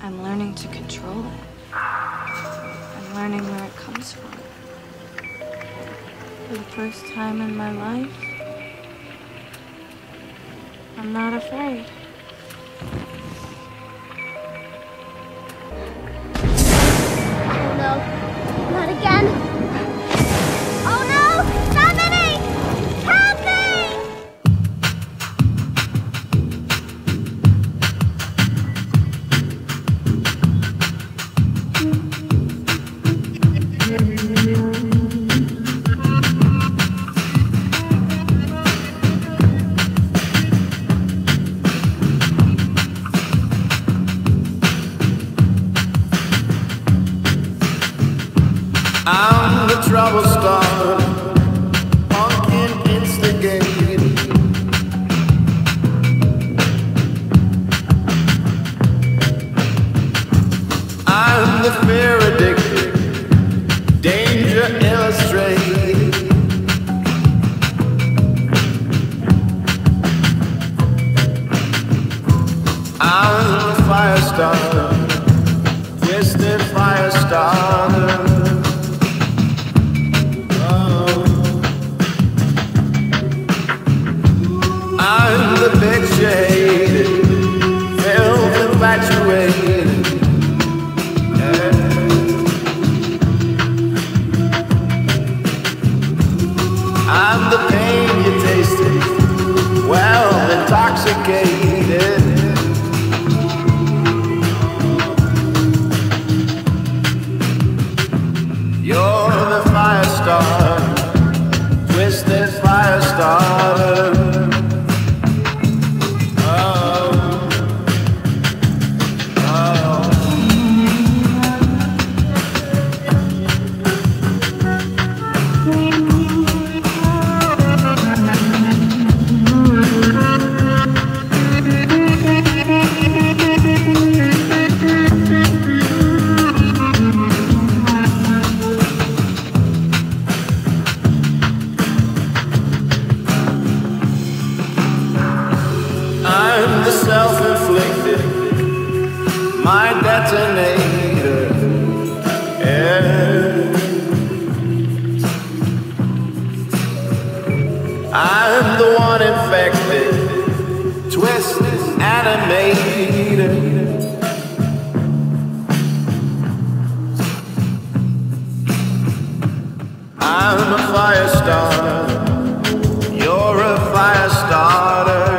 I'm learning to control it. I'm learning where it comes from. For the first time in my life, I'm not afraid. Oh no, not again. Oh no, Dominic! Help me! I'm the trouble starter, pumpkin instigator. I'm the fear addicted, danger illustrated. I'm the fire starter, twisted fire starter. I'm the big shaded, filth infatuated. Yeah. I'm the pain you tasted, well intoxicated. You're the fire starter, twisted fire starter. I'm the self-inflicted, my detonator. Yeah. I'm the one infected, twisted animator. I'm a fire starter, you're a fire starter.